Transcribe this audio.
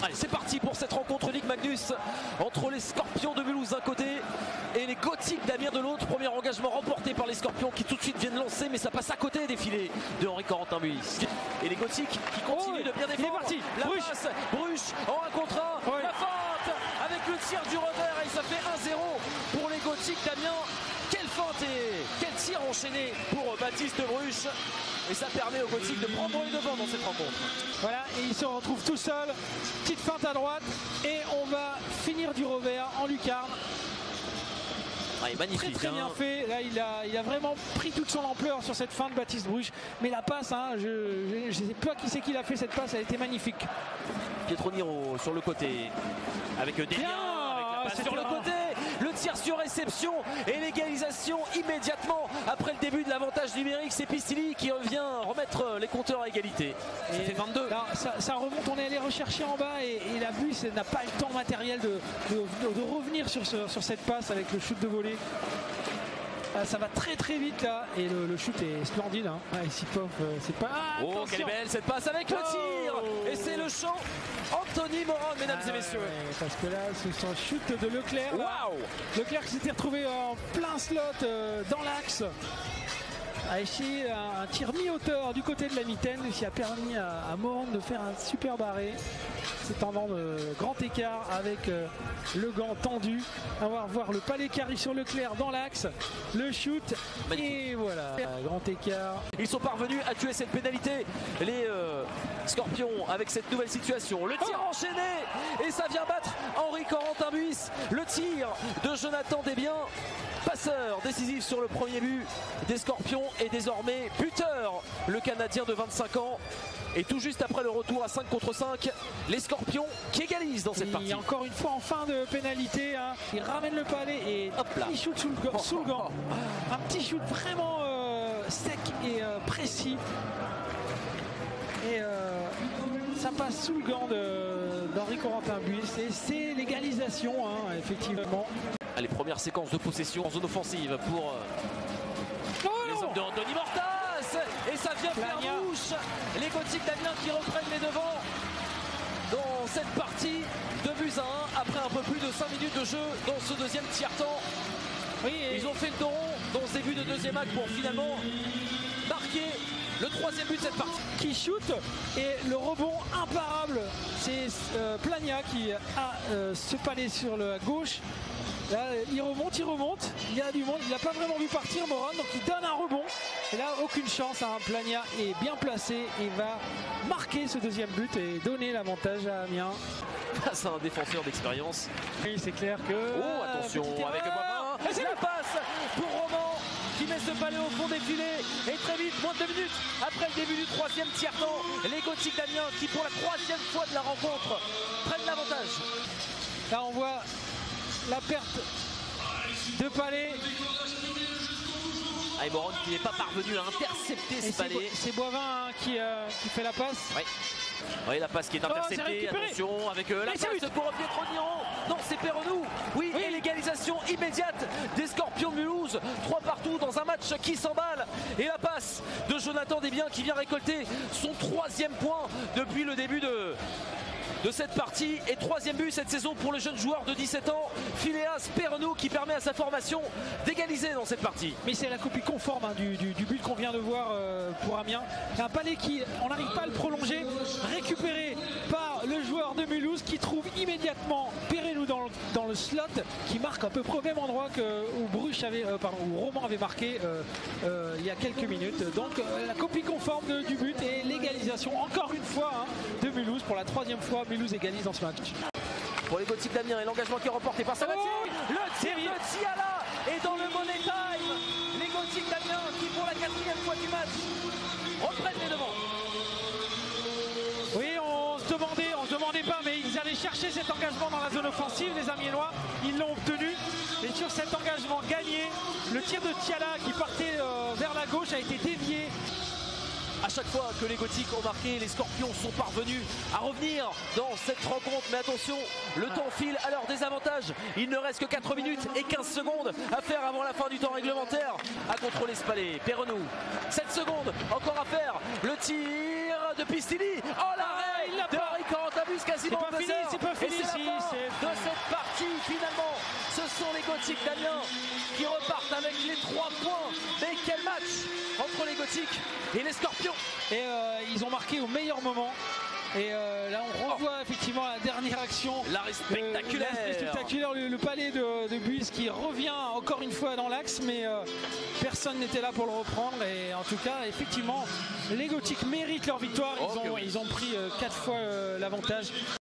Allez, c'est parti pour cette rencontre Ligue Magnus entre les Scorpions de Mulhouse d'un côté et les Gothiques d'Amiens de l'autre. Premier engagement remporté par les Scorpions qui tout de suite viennent lancer, mais ça passe à côté des filets de Henri Corentin Buis. Et les Gothiques qui continuent de bien défendre. La passe, Bruche en 1 contre 1, la feinte avec le tir du revers et ça fait 1-0 pour les Gothiques d'Amiens. Quelle feinte et quel tir enchaîné pour Baptiste Bruche. Et ça permet aux Gothiques de prendre les devants dans cette rencontre. Voilà, et il se retrouve tout seul. Petite feinte à droite et on va finir du revers en lucarne. Magnifique, très bien fait. Là, il a vraiment pris toute son ampleur sur cette feinte, Baptiste Bruche. Mais la passe, je ne sais pas qui c'est qui l'a fait cette passe, elle a été magnifique. Pietro Niro sur le côté avec des liens, avec la passe sur le côté. Le tir sur réception et l'égalisation immédiatement après le début de l'avantage numérique. C'est Pistilli qui revient remettre les compteurs à égalité. Ça fait 22. Là, ça remonte, on est allé rechercher en bas et la Buis n'a pas le temps matériel de revenir sur cette passe avec le shoot de volée. Ça va très très vite là et le shoot est splendide. Issipov, c'est pas. Oh, quelle est belle cette passe avec le tir. Et c'est le champ Anthony Moran, mesdames et messieurs. Parce que là, c'est son shoot de Leclerc. Waouh. Leclerc qui s'était retrouvé en plein slot dans l'axe. A essayé un tir mi-hauteur du côté de la mitaine qui a permis à Moran de faire un super arrêt. C'est un vent de grand écart avec le gant tendu. On va voir le palais qui arrive sur Leclerc dans l'axe. Le shoot. Magnifique. Et voilà, grand écart. Ils sont parvenus à tuer cette pénalité. Les Scorpions avec cette nouvelle situation. Le tir enchaîné et ça vient battre Henri Corentin Buis. Le tir de Jonathan Desbiens. Passeur décisif sur le premier but des Scorpions et désormais buteur, le Canadien de 25 ans. Et tout juste après le retour à 5 contre 5, les Scorpions qui égalisent dans cette partie. Et encore une fois en fin de pénalité, il ramène le palais et hop là, il shoot sous le gant. Un petit shoot vraiment sec et précis. Et ça passe sous le gant d'Henri Corentin Buis et c'est l'égalisation effectivement. Les premières séquences de possession en zone offensive pour les hommes de Anthony Mortas. Et ça vient faire bouche. Les Gothiques d'Amiens qui reprennent les devants dans cette partie de buts à 1 après un peu plus de 5 minutes de jeu dans ce deuxième tiers-temps. Oui, ils ont fait le dos rond dans ce début de deuxième acte pour finalement marquer le 3e but de cette partie. Qui shoot et le rebond imparable, c'est Plagna qui a ce palais sur la gauche. Là, il remonte, il y a du monde, il n'a pas vraiment vu partir Moran, donc il donne un rebond. Et là, aucune chance, Plagna est bien placé et va marquer ce deuxième but et donner l'avantage à Amiens. C'est un défenseur d'expérience. Oui, c'est clair que... Oh, attention, avec le Boivin. Et c'est la passe pour Roman qui met ce palais au fond des filets. Et très vite, moins de 2 minutes après le début du 3e tiers-temps, les Gothiques d'Amiens qui, pour la 3e fois de la rencontre, prennent l'avantage. Là, on voit la perte de palais. Moran qui n'est pas parvenu à intercepter ce palais. C'est Boivin qui fait la passe. Oui, la passe qui est interceptée. Attention avec la passe pour Pietro Niro. Non, c'est Perrenou. Oui, et l'égalisation immédiate des Scorpions de Mulhouse. 3 partout dans un match qui s'emballe. Et la passe de Jonathan Desbiens qui vient récolter son 3e point depuis le début de cette partie et 3e but cette saison pour le jeune joueur de 17 ans, Phileas Perrenou, qui permet à sa formation d'égaliser dans cette partie. Mais c'est la copie conforme du but qu'on vient de voir pour Amiens. Un palais qui, on n'arrive pas à le prolonger, récupéré par le joueur de Mulhouse qui trouve immédiatement Perrenou dans le slot, qui marque à peu près au même endroit où Roman avait marqué il y a quelques minutes. Donc la copie conforme du but et l'égalisation encore une fois de Mulhouse pour la 3e fois. Mulhouse égalise dans ce match. Pour les Gothiques d'Amiens et l'engagement qui est remporté par Sabatier. Le tir de Tiala est dans le money time. Les Gothiques d'Amiens qui pour la 4e fois du match reprennent les devants. Oui, on se demandait pas, mais ils allaient chercher cet engagement dans la zone offensive, les Amiénois, ils l'ont obtenu. Et sur cet engagement gagné, le tir de Tiala qui partait vers la gauche a été dévié. À chaque fois que les Gothiques ont marqué, les Scorpions sont parvenus à revenir dans cette rencontre. Mais attention, le temps file à leur désavantage. Il ne reste que 4 minutes et 15 secondes à faire avant la fin du temps réglementaire. À contrôler ce palais. Perrenou, 7 secondes encore à faire. Le tir de Pistilli. Oh l'arrêt de Henri Corentin-Bus quasiment c'est pas fini, c'est pas fini. Et c'est la fin de cette partie finalement. Ce sont les Gothiques d'Amiens qui repartent avec les 3 points. Mais quel match entre les Gothiques et les Scorpions. Et ils ont marqué au meilleur moment. Et là on revoit effectivement la dernière action. L'arrêt spectaculaire. Le palais de Buis qui revient encore une fois dans l'axe, mais personne n'était là pour le reprendre. Et en tout cas, effectivement, les Gothiques méritent leur victoire. Ils ont pris 4 fois l'avantage.